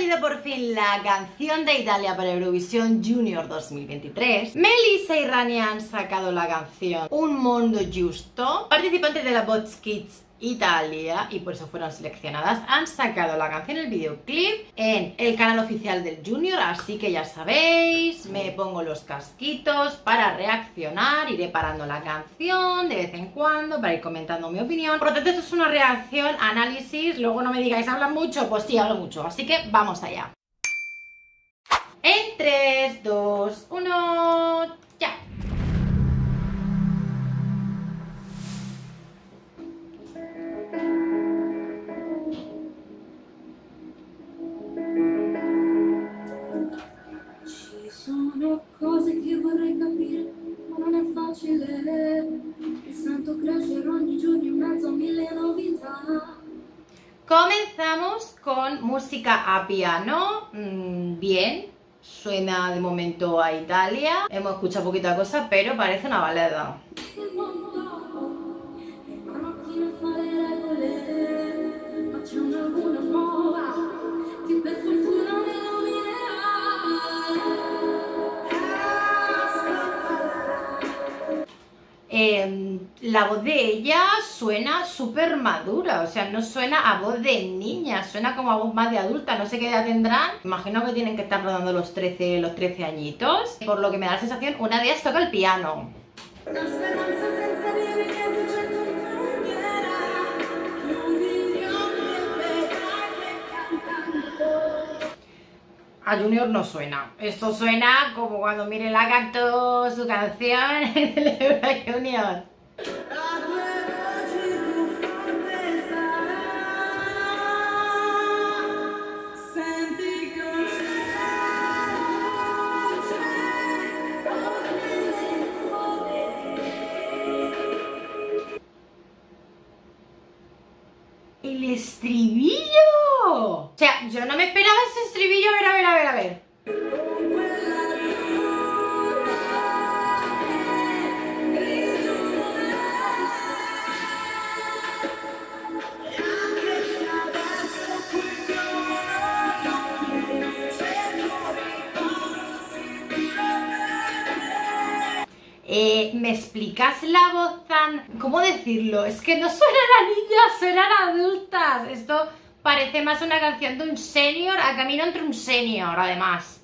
salido por fin la canción de Italia para Eurovisión Junior 2023. Melissa y Rani han sacado la canción Un Mondo Giusto. Participantes de la Vox Kids Italia, y por eso fueron seleccionadas, han sacado la canción, el videoclip, en el canal oficial del Junior, así que ya sabéis, me pongo los casquitos para reaccionar, iré parando la canción de vez en cuando para ir comentando mi opinión. Por lo tanto, esto es una reacción, análisis, luego no me digáis, ¿hablan mucho? Pues sí, hablo mucho, así que vamos allá. En 3, 2, 1, ya. Cose che vorrei capire, ma non è facile. Mi sento crescere ogni giorno in mezzo a mille novità. Comenzamos con música a piano, bien, suena de momento a Italia, hemos escuchado poquita cosa, pero parece una balada. La voz de ella suena súper madura, o sea, no suena a voz de niña, suena como a voz más de adulta, no sé qué edad tendrán, imagino que tienen que estar rodando los 13 añitos, por lo que me da la sensación, una de ellas toca el piano. A Junior no suena. Esto suena como cuando Mirela cantó su canción en el Euro Junior. ¡El estribillo! O sea, yo no me esperaba ese estribillo. A ver. ¿Me explicas la voz tan...? ¿Cómo decirlo? Es que no suenan a niñas, suenan a adultas. Esto parece más una canción de un senior a camino entre un senior, además.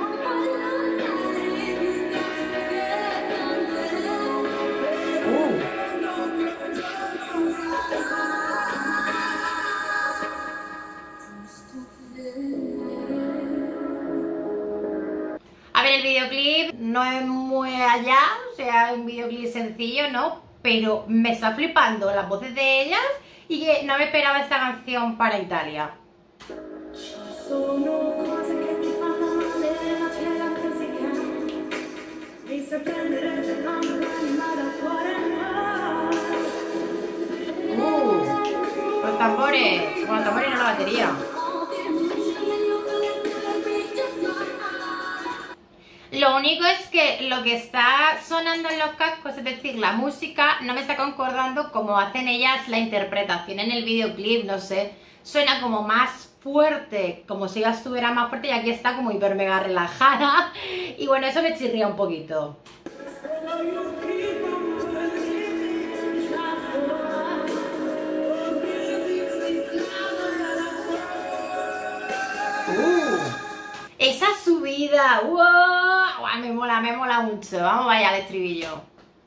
A ver, el videoclip no es muy allá, o sea, un videoclip sencillo, ¿no? Pero me está flipando las voces de ellas y que no me esperaba esta canción para Italia. Los tambores, bueno, los tambores no la batería. Lo único es que lo que está sonando en los cascos, es decir, la música, no me está concordando como hacen ellas la interpretación en el videoclip, no sé, suena como más fuerte, como si ella estuviera más fuerte, y aquí está como hiper mega relajada, y bueno, eso me chirría un poquito. Esa subida, wow, me mola mucho. Vamos vaya al estribillo.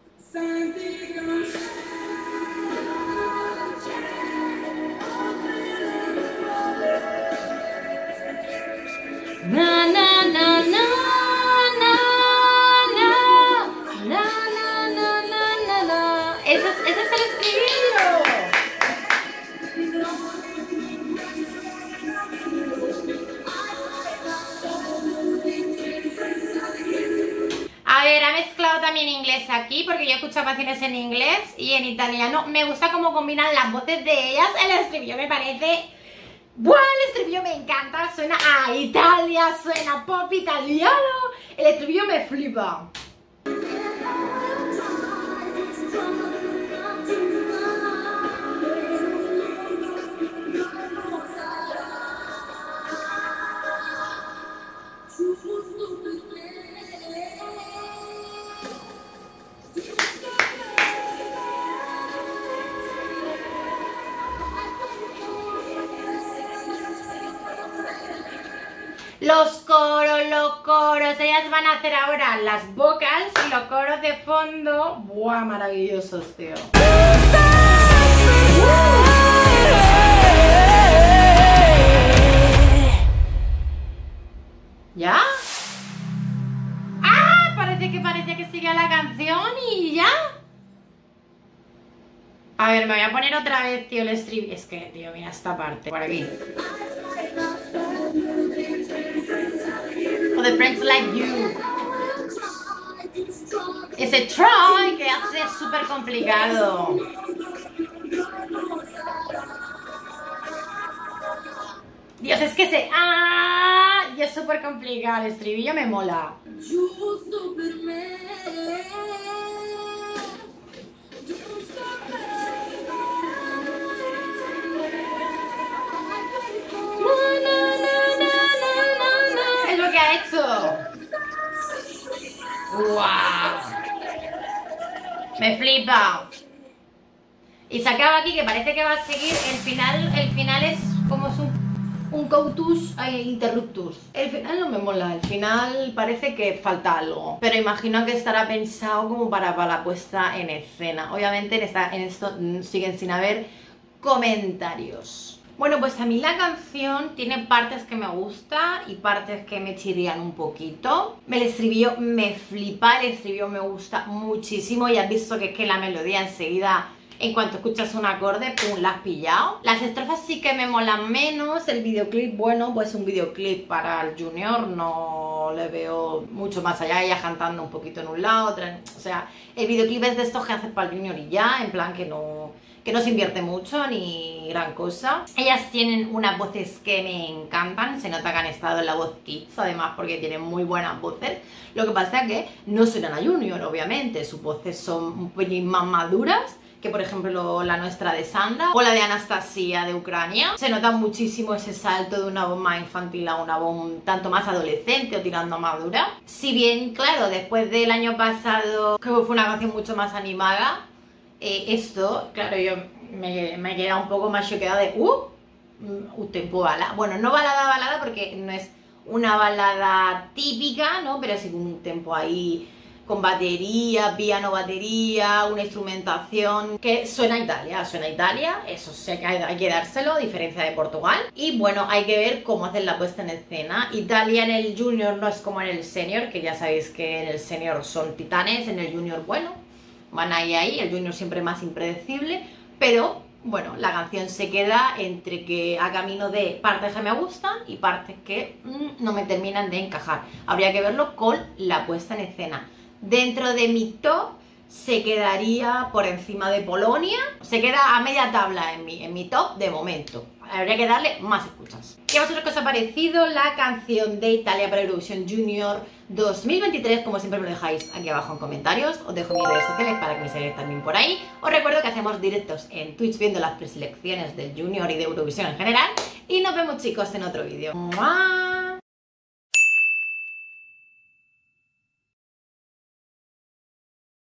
Na, na, na, na, na, na, na, na, na, na. Ese es el estribillo. A ver, ha mezclado también inglés aquí, porque yo escucho canciones en inglés y en italiano. Me gusta cómo combinan las voces de ellas. El estribillo me parece... ¡Buah! El estribillo me encanta. Suena a Italia, suena pop italiano. El estribillo me flipa. Los coros, ellas van a hacer ahora las vocals y los coros de fondo. ¡Buah, maravillosos, tío! ¿Ya? ¡Ah! Parece que sigue la canción y ya. A ver, me voy a poner otra vez, tío, el estribillo. Es que, tío, mira esta parte, por aquí. For the friends like you. Ese try que hace súper complicado. Dios, es que ese y es súper complicado. El estribillo me mola. Giusto per me. Es lo que ha hecho. ¡Wow! Me flipa. Y se acaba aquí, que parece que va a seguir. El final es como un cautus interruptus. El final no me mola, el final parece que falta algo, pero imagino que estará pensado como para la puesta en escena. Obviamente en esto siguen sin haber comentarios. Bueno, pues a mí la canción tiene partes que me gusta y partes que me chirrían un poquito. El estribillo me flipa, el estribillo me gusta muchísimo. Ya has visto que es que la melodía enseguida, en cuanto escuchas un acorde, pum, la has pillado. Las estrofas sí que me molan menos. El videoclip, bueno, pues un videoclip para el Junior, no le veo mucho más allá. Ella cantando un poquito en un lado, otra o sea, el videoclip es de estos que haces para el Junior y ya, en plan que no se invierte mucho ni gran cosa. Ellas tienen unas voces que me encantan, se nota que han estado en la voz Kids, además porque tienen muy buenas voces. Lo que pasa es que no suenan a Junior, obviamente, sus voces son un pelín más maduras que por ejemplo la nuestra de Sandra o la de Anastasia de Ucrania. Se nota muchísimo ese salto de una voz más infantil a una voz un tanto más adolescente o tirando a madura. Si bien, claro, después del año pasado que fue una canción mucho más animada, esto, claro, yo me he quedado un poco más choqueada de un tempo balada. Bueno, no balada porque no es una balada típica, ¿no? Pero sí un tempo ahí con batería, piano, batería, una instrumentación que suena a Italia, eso sí, hay que dárselo, a diferencia de Portugal. Y bueno, hay que ver cómo hacen la puesta en escena. Italia en el Junior no es como en el Senior, que ya sabéis que en el Senior son titanes, en el Junior, bueno, van ahí, el Junior siempre más impredecible, pero bueno, la canción se queda entre que a camino de partes que me gustan y partes que no me terminan de encajar. Habría que verlo con la puesta en escena. Dentro de mi top se quedaría por encima de Polonia, se queda a media tabla en mi top de momento. Habría que darle más escuchas. ¿Y a vosotros qué os ha parecido la canción de Italia para Eurovisión Junior 2023? Como siempre me lo dejáis aquí abajo en comentarios. Os dejo mis redes sociales para que me sigáis también por ahí. Os recuerdo que hacemos directos en Twitch viendo las preselecciones del Junior y de Eurovisión en general. Y nos vemos, chicos, en otro vídeo. ¡Mua!